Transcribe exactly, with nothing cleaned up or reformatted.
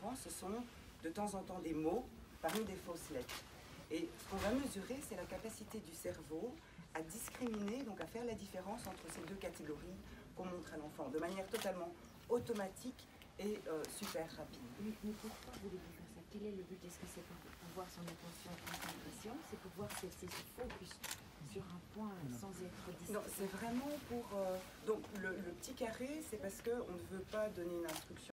différence, ce sont de temps en temps des mots parmi des fausses lettres. Et ce qu'on va mesurer, c'est la capacité du cerveau à discriminer, donc à faire la différence entre ces deux catégories qu'on montre à l'enfant, de manière totalement automatique et euh, super rapide. Mais, mais pourquoi voulez-vous faire ça? Quel est le but? Est-ce que c'est pour, pour voir son attention et concentration? C'est pour voir si elle se focus sur un point sans être distrait? Non, c'est vraiment pour... Euh, donc le, le petit carré, c'est parce qu'on ne veut pas donner une instruction